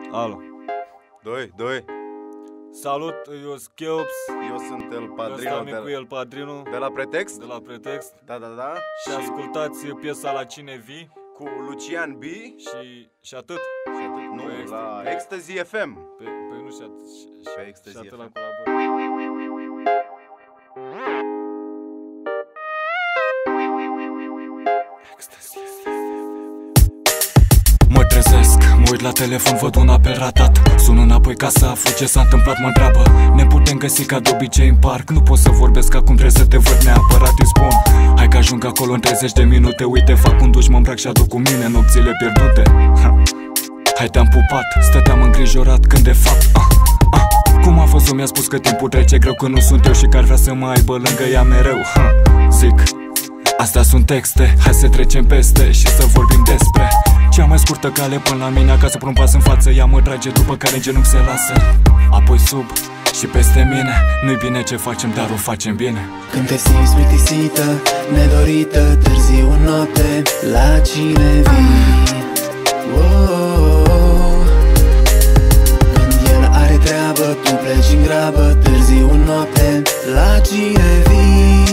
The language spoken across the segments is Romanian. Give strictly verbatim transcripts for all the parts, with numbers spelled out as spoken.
Alo. Doi, doi. Salut, eu sunt Cheops. Eu sunt El Padrino. Ăsta micu El Padrino. De la Pretext? De la Pretext. Da, da, da. Și, și ascultați piesa La Cine Vii. Cu Lucian B. Și, și atât. Și atât, nu, pe la pe, Ecstasy F M. Pe, pe nu și atât. Și, Pe Ecstasy și atât F M. la colaborare. Mă trezesc, mă uit la telefon, văd un apel ratat. Sun înapoi ca să aflu ce s-a întâmplat, mă întreabă: ne putem găsi ca de obicei în parc? Nu pot să vorbesc acum, trebuie să te văd neapărat, îi spun: hai că ajung acolo în treizeci de minute. Uite, fac un duș, mă îmbrac și aduc cu mine nopțile pierdute. ha. Hai, te-am pupat, stăteam îngrijorat când de fapt ah, ah. Cum a fost, mi-a spus că timpul trece greu, că nu sunt eu și că ar vrea să mă aibă lângă ea mereu. ha. Zic, astea sunt texte, hai să trecem peste și să vorbim despre cea mai scurtă cale până la mine acasă. Pun un pas în față, ea mă trage, după care în genunchi se lasă. Apoi sub și peste mine. Nu-i bine ce facem, dar o facem bine. Când te simți plictisită, nedorită, târziu în noapte, la cine vii? Oh, când el are treabă, tu pleci în grabă, târziu în noapte, la cine vii?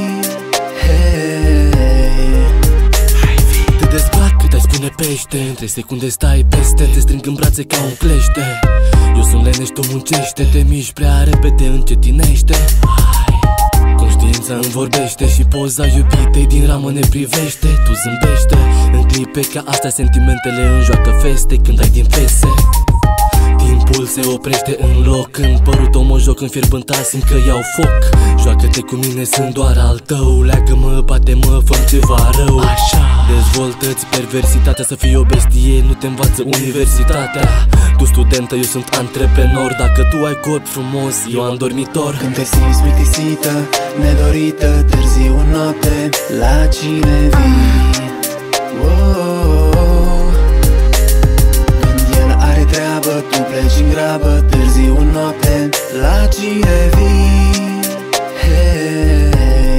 Te dezbat cât ai spune pește, în trei secunde stai peste, te strâng în brațe ca un clește. Eu sunt leneș, tu muncește, te miști prea repede, încetinește. Conștiința îmi vorbește și poza iubitei din ramă ne privește. Tu zâmbește, în clipe ca astea sentimentele îmi joacă feste. Când ai din pese, timpul se oprește în loc. Când părul tău mă joc înfierbântat, simt că iau foc. Joacă-te cu mine, sunt doar al tău. Leagă-mă, bate-mă, fă ceva rău. Așa, dezvoltă-ți perversitatea, să fii o bestie nu te învață universitatea. Tu studentă, eu sunt antreprenor. Dacă tu ai cod frumos, eu am dormitor. Când te simți plictisită, nedorită, târziu în noapte, la cine vii? Oh, când el are treabă, tu pleci în grabă, târziu în noapte, la cine vii? Hey.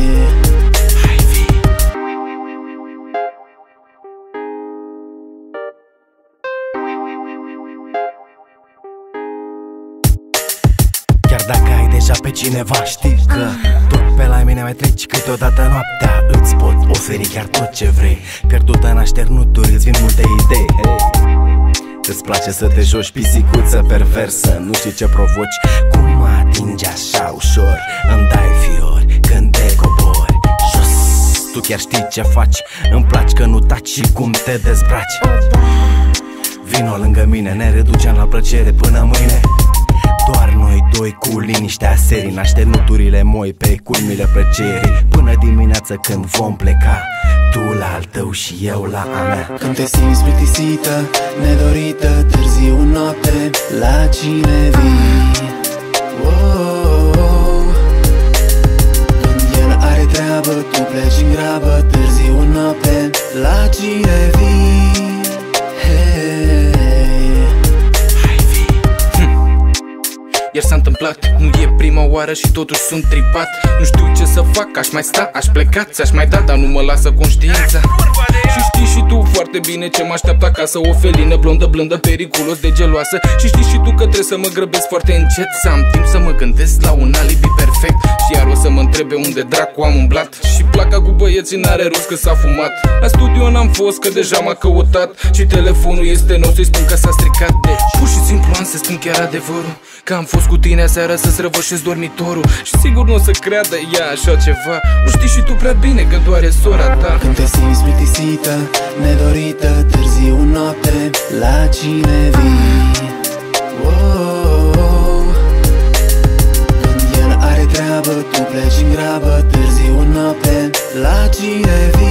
Chiar dacă ai deja pe cineva, știi că tot pe la mine mai treci câteodată noaptea. Îți pot oferi chiar tot ce vrei, pierdută în așternuturi, îți vin multe idei. Hey. Îți place să te joci pisicuță perversă, nu știi ce provoci, cum mă atingi așa ușor. Îmi dai fiori când te cobori jos. Tu chiar știi ce faci, îmi place că nu taci și cum te dezbraci. Vino lângă mine, ne reducem la plăcere până mâine. Doar noi doi cu liniștea serii, în așternuturile moi pe culmile plăcerii. Până dimineață când vom pleca, tu la al tău și eu la a mea. Când te simți plictisită, nedorită, târziu în noapte, la cine vii? Oh, când el are treabă, tu pleci în grabă, târziu în noapte, la cine vii? Hey. Iar s-a întâmplat, nu e prima oară și totuși sunt tripat. Nu știu ce să fac, aș mai sta, aș pleca, ți-aș mai da, dar nu mă lasă conștiința. Și știi și tu foarte bine ce mă așteaptă acasă, o felină blondă, blândă, periculos de geloasă. Și știi și tu că trebuie să mă grăbesc foarte încet, să am timp să mă gândesc la un alibi perfect. Și iar o să mă întrebe unde dracu am umblat. Și placa cu băieții n-are rost că s-a fumat. La studio n-am fost că deja m-a căutat. Și telefonul este nou, să-i spun că s-a stricat. Deci pur și simplu am să spun chiar adevărul, că am fost cu tine aseară să-ți răvășesc dormitorul. Și sigur nu o să creadă ea așa ceva. Nu știi și tu prea bine că doar e sora ta. Când te simți plictisită, nedorită, târziu în noapte, la cine vii? Oh, când el are treabă, tu pleci în grabă, târziu în noapte, la cine vii?